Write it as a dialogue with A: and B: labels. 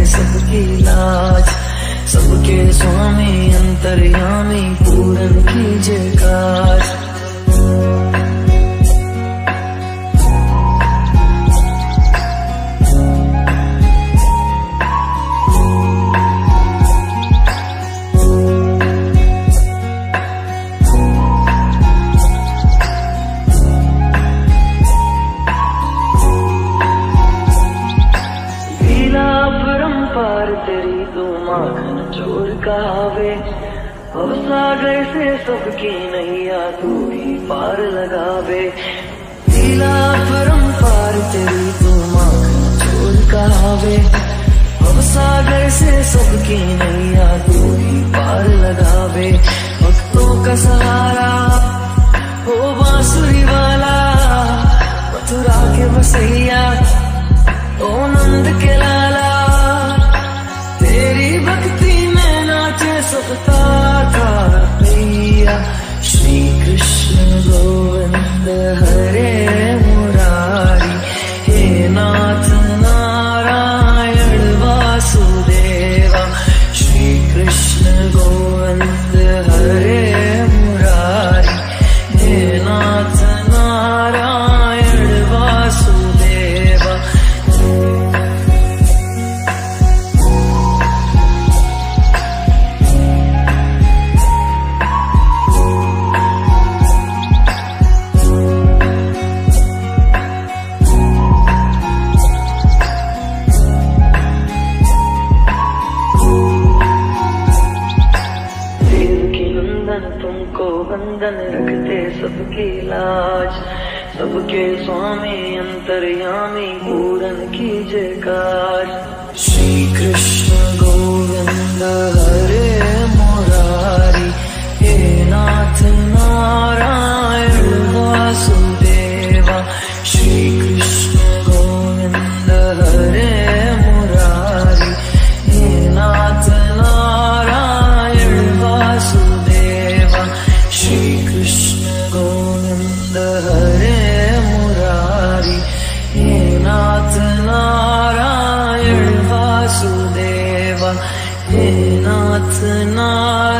A: सबकी लाज। सबके स्वामी अंतर्यामी पूरन कीजिए काज। पार तेरी तो माखन चोर कहावे। अब सागर से सबकी नैया तू ही पार लगावे। लीला परंपार तेरी तो माखन चोर कहावे। अब सागर से सबकी नैया तू ही पार लगावे। भक्तों का सहारा हो बांसुरी वाला, मथुरा के बसैया ओ नंद के लाला। तेरी भक्ति में नाचे सबका था भैया। श्री कृष्ण गोविंद हरे मुरारी, हे नाथ नारायण वासुदेवा। श्री कृष्ण गोविंद हरे मुरारी, हे नाथ नारायण वासुदेवा। तुमको बंधन रखते सबकी लाज। सबके स्वामी अंतर्यामी पूरन कीजिए काज। श्री कृष्ण गोविंद हरे मुरारी, हे नाथ नारायण वासुदेवा। श्री कृष्ण गोविंद हरे मुरारी, हे नाथ नारायण वासुदेवा। श्री कृष्ण गोविंद हरे मुरारी, हे नाथ नारायण वासुदेवा। हे नाथ नारायण